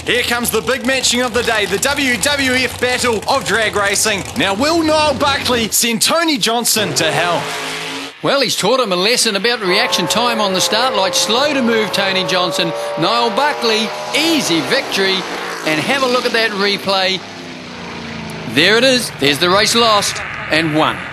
Here comes the big matching of the day, the WWF Battle of Drag Racing. Now, will Niall Buckley send Tony Johnson to hell? Well, he's taught him a lesson about reaction time on the start, like slow to move Tony Johnson. Niall Buckley, easy victory. And have a look at that replay. There it is. There's the race lost and won.